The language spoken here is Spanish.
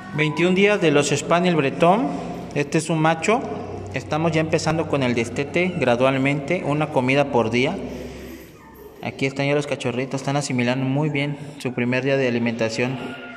21 días de los Spaniel Bretón. Este es un macho. Estamos ya empezando con el destete gradualmente, una comida por día. Aquí están ya los cachorritos, están asimilando muy bien su primer día de alimentación.